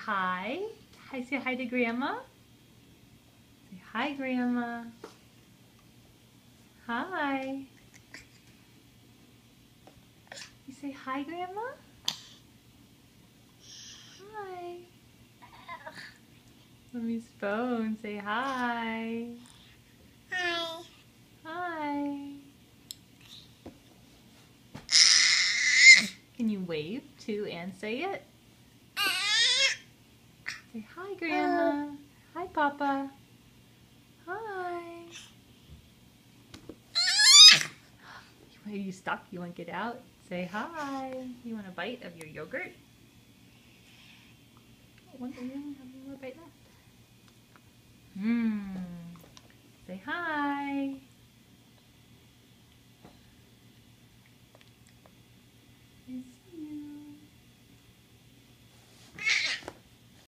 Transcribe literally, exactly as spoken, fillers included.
hi. Hi, say hi to Grandma. Say hi, Grandma. Hi. You say hi, Grandma? Hi. Mommy's phone. Say hi. Hi. Hi. Can you wave too and say it? Say hi, Grandma. Hi, Papa. Hi. Are you stuck? You want to get out? Say hi. You want a bite of your yogurt? One,